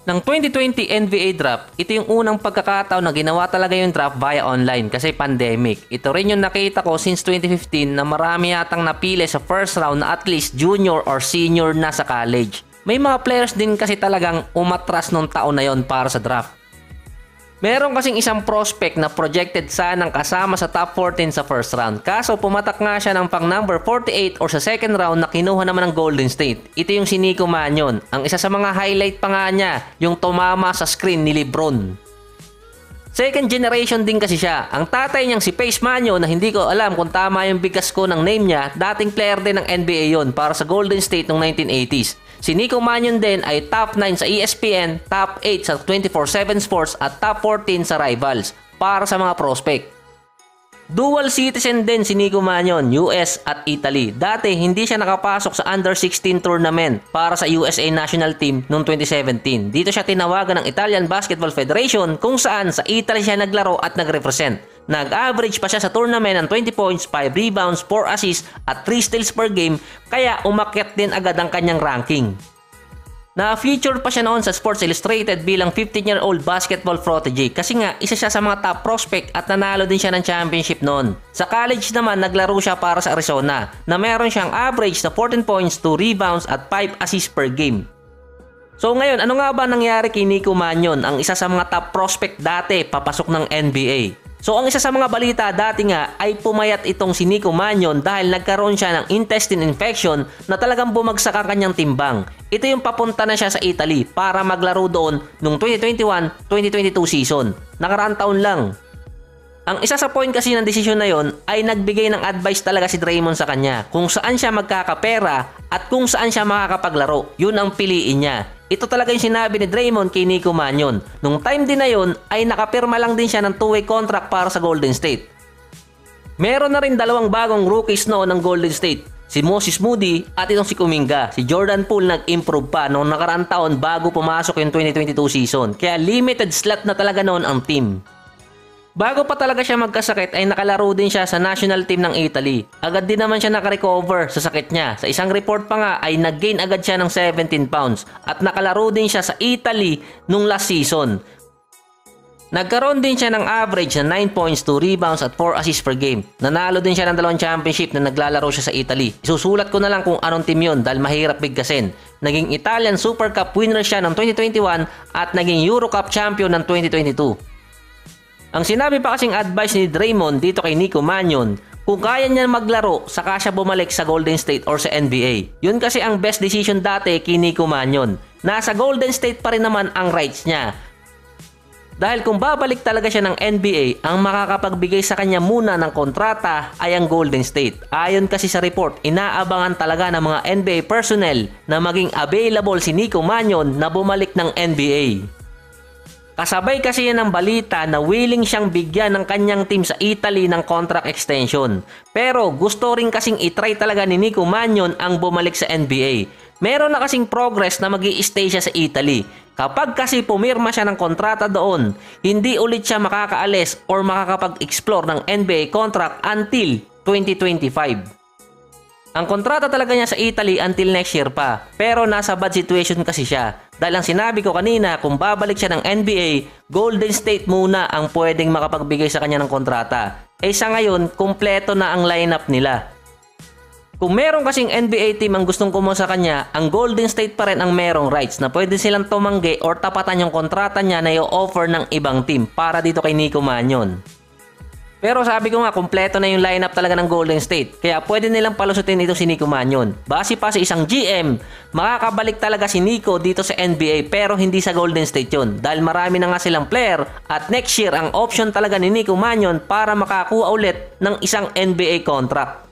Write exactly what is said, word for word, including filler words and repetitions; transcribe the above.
Ng twenty twenty N B A draft, ito yung unang pagkakataon na ginawa talaga yung draft via online kasi pandemic. Ito rin yung nakita ko since twenty fifteen na marami yatang napili sa first round na at least junior or senior na sa college. May mga players din kasi talagang umatras nung taon na yon para sa draft. Meron kasing isang prospect na projected sanang kasama sa top fourteen sa first round. Kaso pumatak nga siya ng pang number forty-eight or sa second round na kinuha naman ng Golden State. Ito yung si Nico Mannion. Ang isa sa mga highlight pa nga niya, yung tumama sa screen ni LeBron. Second generation din kasi siya. Ang tatay niyang si Pace Mannion na hindi ko alam kung tama yung bigkas ko ng name niya, dating player din ng N B A yon para sa Golden State noong nineteen eighties. Si Nico Mannion din ay top nine sa E S P N, top eight sa twenty-four seven Sports at top fourteen sa Rivals para sa mga prospect. Dual citizen din si Nico Mannion, U S at Italy. Dati hindi siya nakapasok sa under sixteen tournament para sa U S A national team noong twenty seventeen. Dito siya tinawagan ng Italian Basketball Federation kung saan sa Italy siya naglaro at nag-represent. Nag-average pa siya sa tournament ng twenty points, five rebounds, four assists at three steals per game kaya umakyat din agad ang kanyang ranking. Na-feature pa siya noon sa Sports Illustrated bilang fifteen-year-old basketball prodigy kasi nga isa siya sa mga top prospect at nanalo din siya ng championship noon. Sa college naman naglaro siya para sa Arizona na meron siyang average na fourteen points, two rebounds at five assists per game. So ngayon, ano nga ba nangyari kay Nico Mannion, ang isa sa mga top prospect dati papasok ng N B A? So ang isa sa mga balita dati nga ay pumayat itong si Nico Mannion dahil nagkaroon siya ng intestine infection na talagang bumagsak ang kanyang timbang. Ito yung papunta na siya sa Italy para maglaro doon noong twenty twenty-one twenty twenty-two season. Nakaraang taon lang. Ang isa sa point kasi ng desisyon na yon ay nagbigay ng advice talaga si Draymond sa kanya kung saan siya magkakapera at kung saan siya makakapaglaro. Yun ang piliin niya. Ito talaga yung sinabi ni Draymond kay Nico Mannion. Nung time din na yon ay nakapirma lang din siya ng two-way contract para sa Golden State. Meron na rin dalawang bagong rookies noon ng Golden State. Si Moses Moody at itong si Kuminga. Si Jordan Poole nag-improve pa noong nakaraang taon bago pumasok yung twenty twenty-two season. Kaya limited slot na talaga noon ang team. Bago pa talaga siya magkasakit ay nakalaro din siya sa national team ng Italy. Agad din naman siya nakarecover sa sakit niya. Sa isang report pa nga ay nag-gain agad siya ng seventeen pounds at nakalaro din siya sa Italy nung last season. Nagkaroon din siya ng average na nine points, two rebounds at four assists per game. Nanalo din siya ng dalawang championship na naglalaro siya sa Italy. Isusulat ko na lang kung anong team yun dahil mahirap bigkasin. Naging Italian Super Cup winner siya ng twenty twenty-one at naging Euro Cup champion ng twenty twenty-two. Ang sinabi pa kasing advice ni Draymond dito kay Nico Mannion, kung kaya niya maglaro, saka siya bumalik sa Golden State or sa N B A. Yun kasi ang best decision dati kay Nico Mannion. Nasa Golden State pa rin naman ang rights niya. Dahil kung babalik talaga siya ng N B A, ang makakapagbigay sa kanya muna ng kontrata ay ang Golden State. Ayon kasi sa report, inaabangan talaga ng mga N B A personnel na maging available si Nico Mannion na bumalik ng N B A. Kasabay kasi yan ng balita na willing siyang bigyan ng kanyang team sa Italy ng contract extension. Pero gusto rin kasing itry talaga ni Nico Mannion ang bumalik sa N B A. Meron na kasing progress na mag-i-stay siya sa Italy. Kapag kasi pumirma siya ng kontrata doon, hindi ulit siya makakaalis or makakapag-explore ng N B A contract until twenty twenty-five. Ang kontrata talaga niya sa Italy until next year pa. Pero nasa bad situation kasi siya. Dahil ang sinabi ko kanina, kung babalik siya ng N B A, Golden State muna ang pwedeng makapagbigay sa kanya ng kontrata. Eh sa ngayon, kumpleto na ang lineup nila. Kung meron kasing N B A team ang gustong kumuha sa kanya, ang Golden State pa rin ang merong rights na pwede silang tumanggi or tapatan yung kontrata niya na i-offer ng ibang team para dito kay Nico Mannion. Pero sabi ko nga, kumpleto na yung lineup talaga ng Golden State. Kaya pwede nilang palusutin ito si Nico Mannion. Base pa sa isang G M, makakabalik talaga si Nico dito sa N B A pero hindi sa Golden State yun. Dahil marami na nga silang player at next year ang option talaga ni Nico Mannion para makakuha ulit ng isang N B A contract.